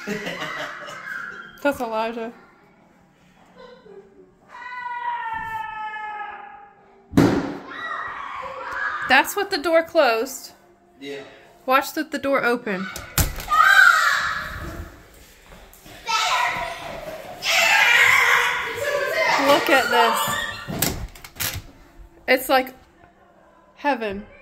That's Elijah. That's what the door closed. Yeah. Watch the door open. Look at this. It's like heaven.